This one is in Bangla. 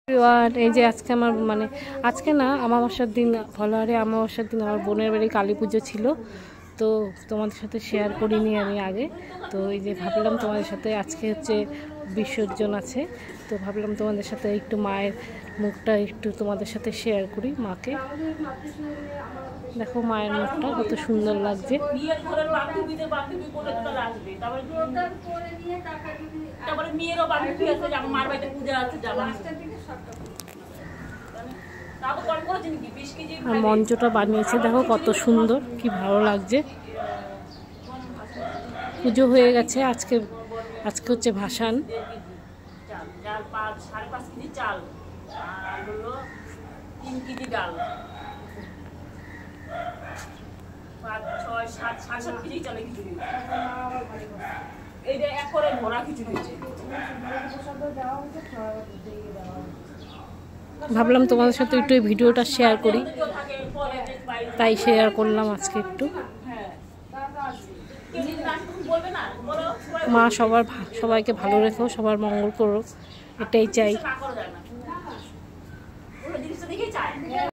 এই যে আজকে আমার মানে আজকে না অমাবস্যার দিন, ফলোয়ারে অমাবস্যার দিন আমার বোনের বাড়ি কালী পুজো ছিল, তো তোমাদের সাথে শেয়ার করিনি আমি আগে। তো এই যে ভাবলাম তোমাদের সাথে, আজকে হচ্ছে বিসর্জন আছে, তো ভাবলাম তোমাদের সাথে একটু মায়ের মুখটা একটু তোমাদের সাথে শেয়ার করি। মাকে দেখো, মায়ের মুখটা কত সুন্দর লাগছে। আর মঞ্চটা বানিয়েছে দেখো কত সুন্দর, কি ভালো লাগছে। পুজো হয়ে গেছে, আজকে হচ্ছে ভাসান। ভাবলাম তোমাদের সাথে একটু এই ভিডিওটা শেয়ার করি, তাই শেয়ার করলাম আজকে একটু। মা সবাইকে ভালো রেখো, সবার মঙ্গল করো, এটাই চাই।